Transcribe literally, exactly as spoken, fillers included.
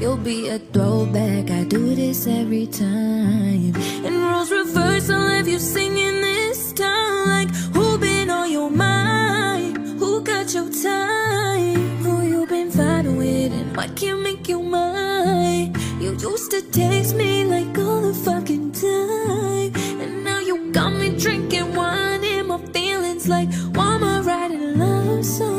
You'll be a throwback, I do this every time. And roles reverse, I'll have you singing this time. Like, who been on your mind? Who got your time? Who you been vibing with and what can't make you mine? You used to text me like all the fucking time, and now you got me drinking wine in my feelings like, why am I writing love songs?